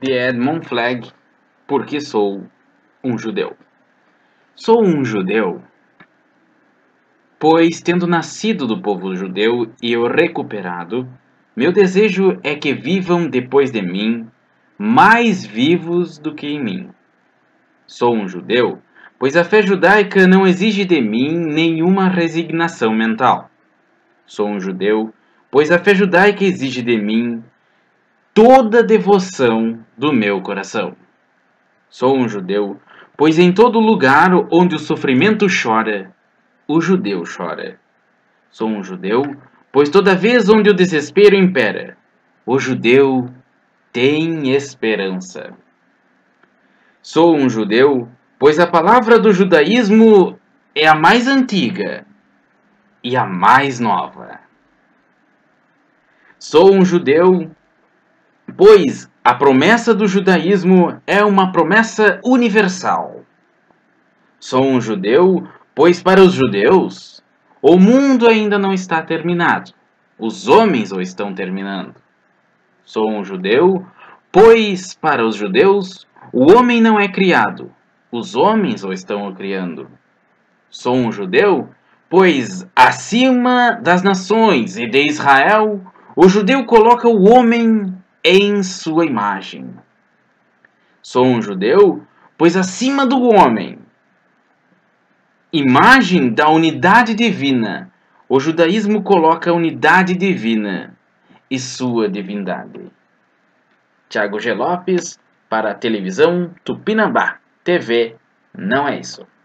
de Edmund Flegg, porque sou um judeu. Sou um judeu, pois, tendo nascido do povo judeu e o recuperado, meu desejo é que vivam depois de mim, mais vivos do que em mim. Sou um judeu, pois a fé judaica não exige de mim nenhuma resignação mental. Sou um judeu, pois a fé judaica exige de mim toda a devoção do meu coração. Sou um judeu, pois em todo lugar onde o sofrimento chora, o judeu chora. Sou um judeu, pois toda vez onde o desespero impera, o judeu tem esperança. Sou um judeu, pois a palavra do judaísmo é a mais antiga e a mais nova. Sou um judeu, pois a promessa do judaísmo é uma promessa universal. Sou um judeu, pois para os judeus, o mundo ainda não está terminado. Os homens o estão terminando. Sou um judeu, pois para os judeus, o homem não é criado. Os homens o estão criando. Sou um judeu, pois acima das nações e de Israel, o judeu coloca o homem em sua imagem. Sou um judeu, pois acima do homem, imagem da unidade divina, o judaísmo coloca a unidade divina e sua divindade. Thiago G. Lopes, para a televisão Tupinambá TV, não é isso.